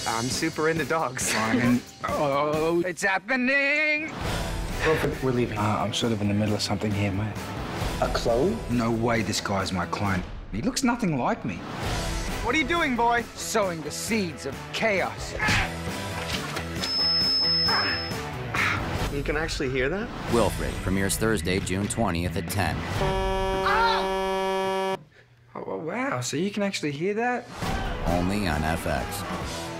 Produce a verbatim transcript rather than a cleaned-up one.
I'm super into dogs. Fine. Oh, It's happening! Wilfred, we're leaving. Uh, I'm sort of in the middle of something here, mate. A clone? No way this guy's my client. He looks nothing like me. What are you doing, boy? Sowing the seeds of chaos. You can actually hear that? Wilfred premieres Thursday, June twentieth at ten. Oh, wow, so you can actually hear that? Only on F X.